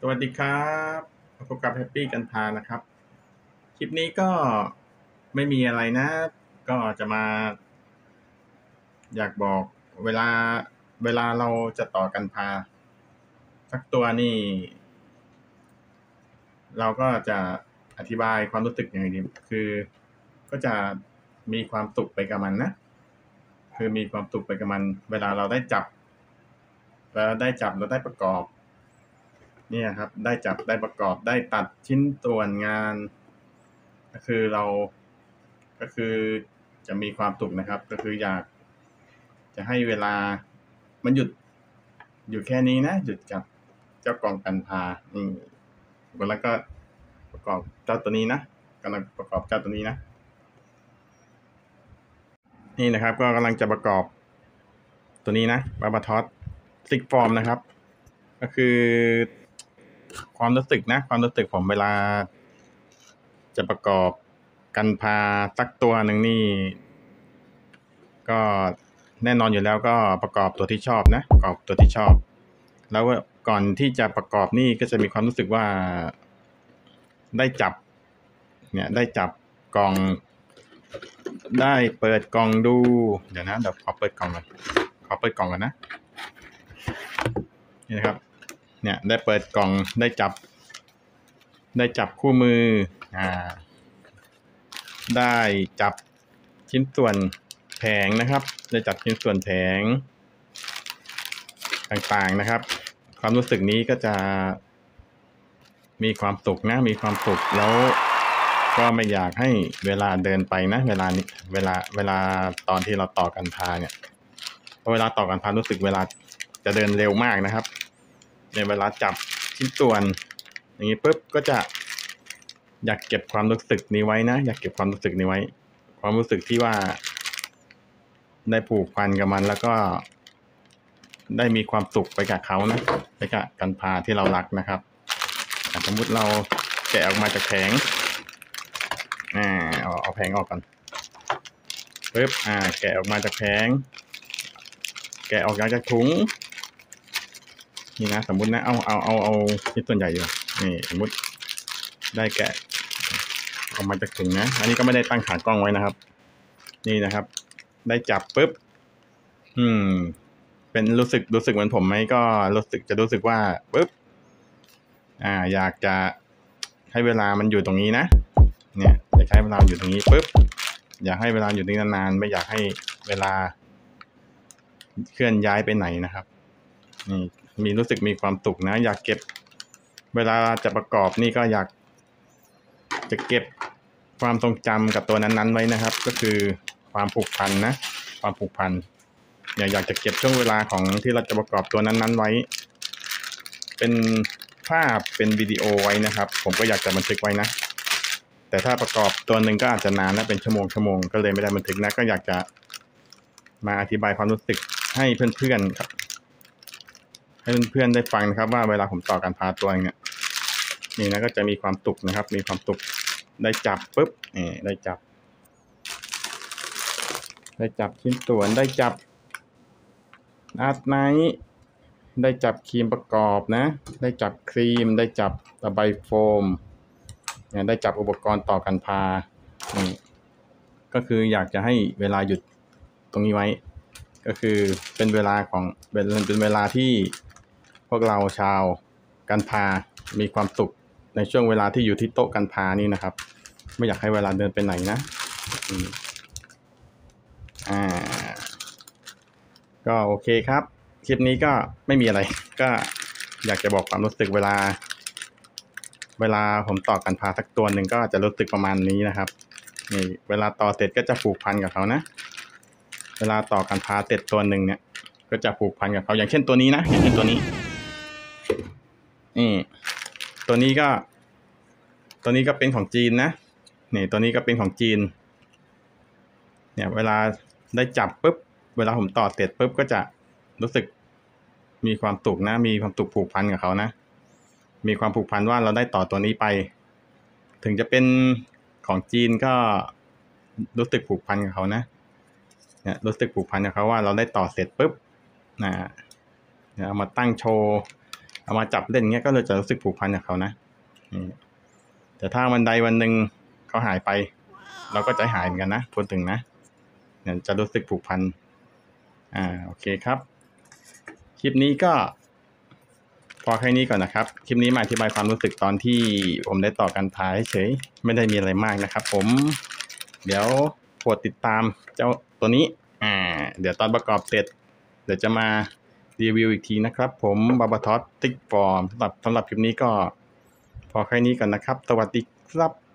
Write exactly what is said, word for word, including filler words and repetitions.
สวัสดีครับพบกับแฮปปี้กันพานะครับคลิปนี้ก็ไม่มีอะไรนะก็จะมาอยากบอกเวลาเวลาเราจะต่อกันพาสักตัวนี่เราก็จะอธิบายความรู้สึกอย่างไรดีคือก็จะมีความสุขไปกับมันนะคือมีความสุขไปกับมันเวลาเราได้จับแล้วได้จับแล้วได้ประกอบเนี่ยครับได้จับได้ประกอบได้ตัดชิ้นส่วนงานก็คือเราก็คือจะมีความสุขนะครับก็คืออยากจะให้เวลามันหยุดอยู่แค่นี้นะหยุดกับเจ้ากองกันพาอืมแล้วก็ประกอบเจ้าตัวนี้นะกำลังประกอบเจ้าตัวนี้นะนี่นะครับก็กำลังจะประกอบตัวนี้นะบาบาทอสซิกฟอร์มนะครับก็คือความรู้สึกนะความรู้สึกผมเวลาจะประกอบกันพาสักตัวหนึ่งนี่ก็แน่นอนอยู่แล้วก็ประกอบตัวที่ชอบนะประกอบตัวที่ชอบแล้วก่อนที่จะประกอบนี่ก็จะมีความรู้สึกว่าได้จับเนี่ยได้จับกล่องได้เปิดกล่องดูเดี๋ยวนะเดี๋ยวขอเปิดกล่องก่อนขอเปิดกล่องก่อนนะนี่นะครับเนี่ยได้เปิดกล่องได้จับได้จับคู่มืออ่าได้จับชิ้นส่วนแผงนะครับได้จับชิ้นส่วนแผงต่างๆนะครับความรู้สึกนี้ก็จะมีความสุขนะมีความสุขแล้วก็ไม่อยากให้เวลาเดินไปนะเวลานี้เวลาเวลาตอนที่เราต่อกันพาเนี่ยพอเวลาต่อกันพารู้สึกเวลาจะเดินเร็วมากนะครับในเวลาจับชิ้นส่วนอย่างนี้ปุ๊บก็จะอยากเก็บความรู้สึกนี้ไว้นะอยากเก็บความรู้สึกนี้ไว้ความรู้สึกที่ว่าได้ผูกพันกับมันแล้วก็ได้มีความสุขไปกับเขานะไปกับกันพาที่เรารักนะครับสมมุติเราแกะออกมาจากแผงอ่าเอาเอาแผงออกก่อนปึ๊บอ่าแกะออกมาจากแผงแกะออกจากถุงนี่นะสมมุตินะเอาเอาเอาเอาชิ้นส่วนใหญ่อยู่นี่สมมุติได้แกะออกมาจากถุงนะอันนี้ก็ไม่ได้ตั้งขากล้องไว้นะครับนี่นะครับได้จับปึ๊บอืมเป็นรู้สึกรู้สึกเหมือนผมไหมก็รู้สึกจะรู้สึกว่าปึ๊บอ่าอยากจะให้เวลามันอยู่ตรงนี้นะเนี่ยอยากให้เวลาอยู่ตรงนี้ปึ๊บอยากให้เวลาอยู่ตรงนี้นานๆไม่อยากให้เวลาเคลื่อนย้ายไปไหนนะครับนี่มีรู้สึกมีความสุขนะอยากเก็บเวลาจะประกอบนี่ก็อยากจะเก็บความทรงจำกับตัวนั้นๆไว้นะครับก็คือความผูกพันนะความผูกพันอยากอยากจะเก็บช่วงเวลาของที่เราจะประกอบตัวนั้นๆไว้เป็นภาพเป็นวิดีโอไว้นะครับผมก็อยากจะบันทึกไว้นะแต่ถ้าประกอบตัวหนึ่งก็อาจจะนานนะเป็นชั่วโมงชั่วโมงก็เลยไม่ได้บันทึกนะก็อยากจะมาอธิบายความรู้สึกให้เพื่อนๆครับให้เพื่อนๆได้ฟังนะครับว่าเวลาผมต่อการพาตัวเนี่ยนี่นะก็จะมีความสุขนะครับมีความสุขได้จับปุ๊บนี่ได้จับได้จับชิ้นส่วนได้จับอาร์ตไนท์ได้จับครีมประกอบนะได้จับครีมได้จับตะไบโฟมเนี่ยได้จับอุปกรณ์ต่อกันพานี่ก็คืออยากจะให้เวลาหยุดตรงนี้ไว้ก็คือเป็นเวลาของเป็นเป็นเวลาที่พวกเราชาวกันพามีความสุขในช่วงเวลาที่อยู่ที่โต๊ะกันพานี่นะครับไม่อยากให้เวลาเดินไปไหนนะอ่าก็โอเคครับคลิปนี้ก็ไม่มีอะไรก็อยากจะบอกความรู้สึกเวลาเวลาผมต่อกันพาสักตัวหนึ่งก็จะรู้สึกประมาณนี้นะครับนี่เวลาต่อเสร็จก็จะผูกพันกับเขานะเวลาต่อกันพาเสร็จตัวหนึ่งเนี่ยก็จะผูกพันกับเขาอย่างเช่นตัวนี้นะอย่างเช่นตัวนี้นี่ตัวนี้ก็ตัวนี้ก็เป็นของจีนนะนี่ตัวนี้ก็เป็นของจีนเนี่ยเวลาได้จับปุ๊บเวลาผมต่อเสร็จปุ๊บก็จะรู้สึกมีความสุขนะมีความสุขผูกพันกับเขานะมีความผูกพันว่าเราได้ต่อตัวนี้ไปถึงจะเป็นของจีนก็รู้สึกผูกพันกับเขานะเนี่ยรู้สึกผูกพันกับเขาว่าเราได้ต่อเสร็จปุ๊บนะเนี่ยเอามาตั้งโชว์เอามาจับเล่นเงี้ยก็เลยจะรู้สึกผูกพันกับเขานะแต่ถ้าวันใดวันหนึ่งเขาหายไปเราก็ใจหายเหมือนกันนะพูดถึงนะเนี่ยจะรู้สึกผูกพันอ่าโอเคครับคลิปนี้ก็พอแค่นี้ก่อนนะครับคลิปนี้มาอธิบายความรู้สึกตอนที่ผมได้ต่อกันพาเฉยไม่ได้มีอะไรมากนะครับผมเดี๋ยวโปรดติดตามเจ้าตัวนี้อ่าเดี๋ยวตอนประกอบเสร็จเดี๋ยวจะมารีวิวอีกทีนะครับผมบาบาทอสติ๊กฟอร์มสำหรับสำหรับคลิปนี้ก็พอแค่นี้ก่อนนะครับสวัสดีครับ